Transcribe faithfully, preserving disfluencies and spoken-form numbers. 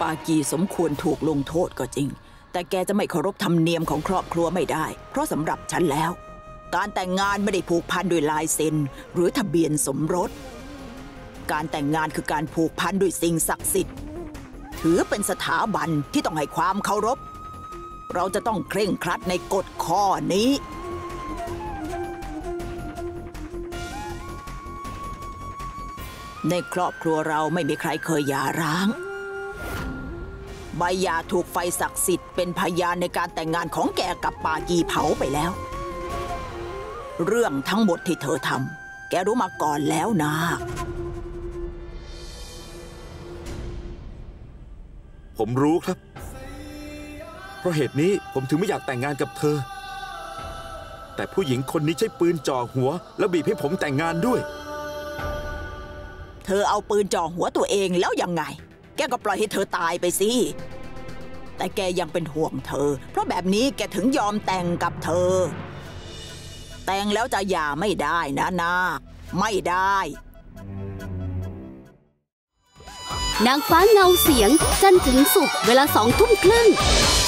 ปากีสมควรถูกลงโทษก็จริงแต่แกจะไม่เคารพธรรมเนียมของครอบครัวไม่ได้เพราะสำหรับฉันแล้วการแต่งงานไม่ได้ผูกพันด้วยลายเซ็นหรือทะเบียนสมรสการแต่งงานคือการผูกพันด้วยสิ่งศักดิ์สิทธิ์ถือเป็นสถาบันที่ต้องให้ความเคารพเราจะต้องเคร่งครัดในกฎข้อนี้ในครอบครัวเราไม่มีใครเคยหย่าร้างใบหย่าถูกไฟศักดิ์สิทธิ์เป็นพยานในการแต่งงานของแกกับปากีเผาไปแล้วเรื่องทั้งหมดที่เธอทำแกรู้มาก่อนแล้วนะผมรู้ครับเพราะเหตุนี้ผมถึงไม่อยากแต่งงานกับเธอแต่ผู้หญิงคนนี้ใช้ปืนจ่อหัวแล้วบีบให้ผมแต่งงานด้วยเธอเอาปืนจ่อหัวตัวเองแล้วยังไงแกก็ปล่อยให้เธอตายไปสิแต่แกยังเป็นห่วงเธอเพราะแบบนี้แกถึงยอมแต่งกับเธอแต่งแล้วจะหย่าไม่ได้นะนาไม่ได้นางฟ้าเงาเสียงจันทร์ถึงศุกร์เวลาสองทุ่มครึ่ง